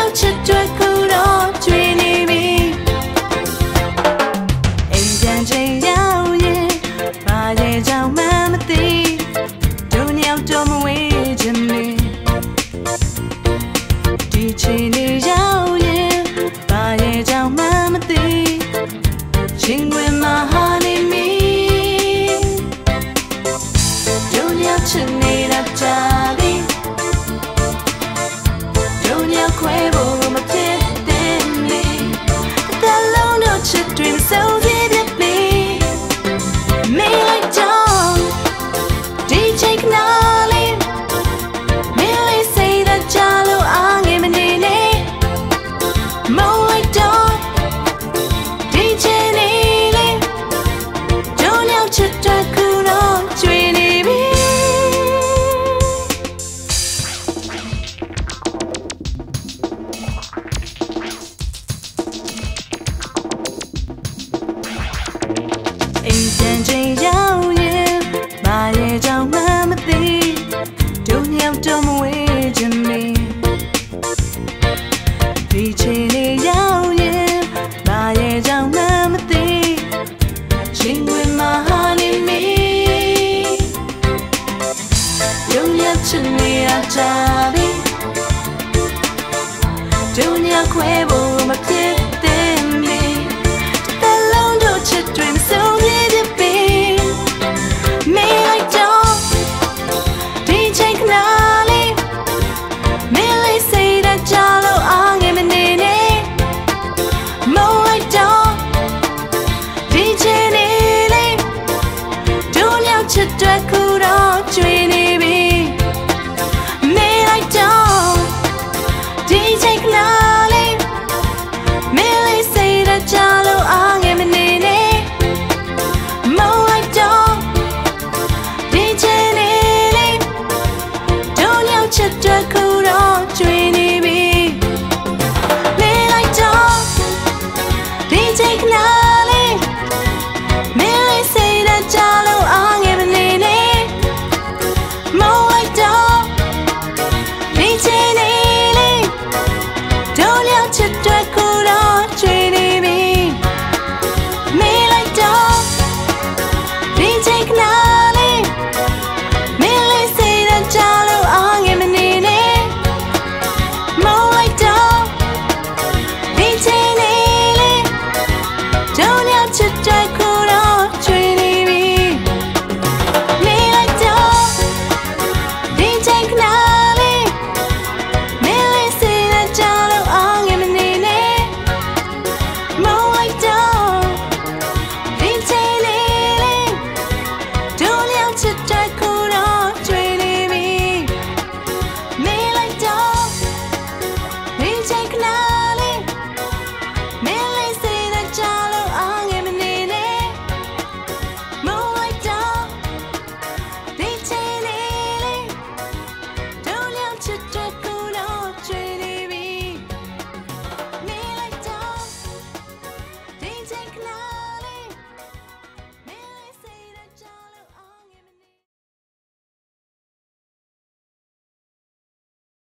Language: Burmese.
ရောက်ချစ်တွေခုတော့ကျွေးနေပြီအိမ်ပြန်ချိန်ရောက်ရင်ဘာရဲ့ကြောင့်မှမသိတို့ညောင်တော့မဝေးချင်နေဒီချိန်လေးရောက်ရင်ဘာရဲ့ကြောင့်မှမသိချင်းဝင်မှာဟာနေမိတို့ညောင်ချစ်နေတာကြာပြီတို့ညောင်ခွဲဖို့မဖြစ်တဲ့မိတစ်လုံးတော့ချစ်တွေမဆုံးသေးတဲ့မိမေးလိုက်တော့ဒီချိန်ခဏလေးမင်းလေးစိတ်သက်ကြလို့အားငယ်မနေနဲ့မုန်းလိုက်တော့ဒီချိန်လေးတို့ညောင်ချစ်တွေခုတော့ကျွေးနေပြီအိမ်ပြန်ချိန်ရောက်ရင်ဘာရဲ့ကြောင့်မှမသိတို့ညောင်တော့မဝေးချင်နေဒီချိန်လေးရောက်ရင်ဘာရဲ့ကြောင့်မှမသိချင်းဝင်မှာဟာနေမိတို့ညောင်ချစ်နေတာကြာပြီတို့ညောင်ခွဲဖို့မဖြစ်